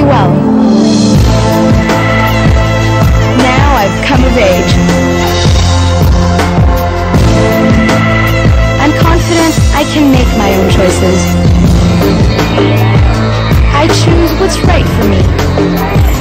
pretty well. Now I've come of age. I'm confident I can make my own choices. I choose what's right for me.